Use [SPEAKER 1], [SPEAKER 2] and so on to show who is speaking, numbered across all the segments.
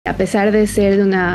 [SPEAKER 1] a pesar de ser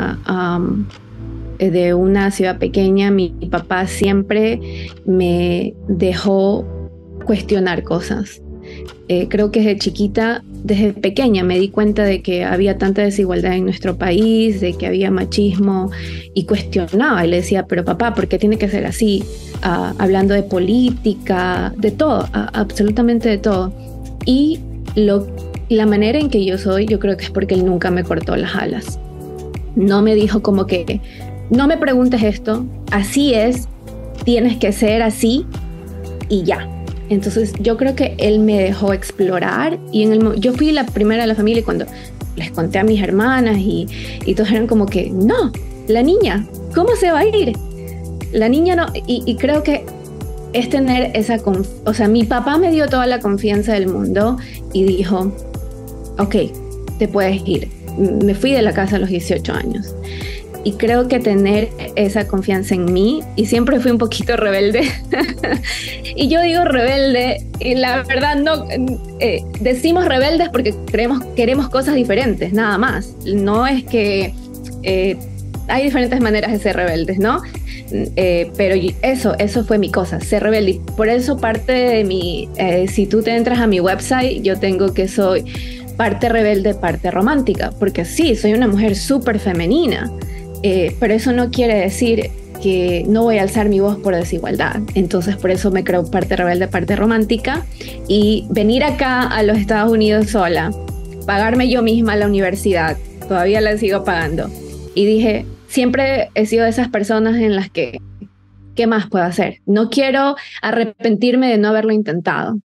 [SPEAKER 1] de una ciudad pequeña, mi papá siempre me dejó cuestionar cosas. Creo que desde chiquita, desde pequeña, me di cuenta de que había tanta desigualdad en nuestro país, de que había machismo, y cuestionaba y le decía, pero papá, ¿por qué tiene que ser así? Hablando de política, de todo, absolutamente de todo. Y la manera en que yo soy, yo creo que es porque él nunca me cortó las alas. No me dijo como que, no me preguntes esto, así es, tienes que ser así y ya. Entonces yo creo que él me dejó explorar y yo fui la primera de la familia y cuando les conté a mis hermanas y todos eran como que, no, la niña, ¿cómo se va a ir? La niña no, y creo que es tener o sea, mi papá me dio toda la confianza del mundo y dijo, ok, te puedes ir. Me fui de la casa a los 18 años. Y creo que tener esa confianza en mí, y siempre fui un poquito rebelde, y yo digo rebelde, y la verdad no, decimos rebeldes porque queremos cosas diferentes, nada más. No es que hay diferentes maneras de ser rebeldes, ¿no? Pero eso fue mi cosa, ser rebelde. Y por eso parte de mi, si tú te entras a mi website, yo tengo que soy parte rebelde, parte romántica, porque sí, soy una mujer súper femenina. Pero eso no quiere decir que no voy a alzar mi voz por desigualdad. Entonces por eso me creo parte rebelde, parte romántica, y venir acá a los Estados Unidos sola, pagarme yo misma la universidad, todavía la sigo pagando, y dije, siempre he sido de esas personas en las que, ¿qué más puedo hacer? No quiero arrepentirme de no haberlo intentado.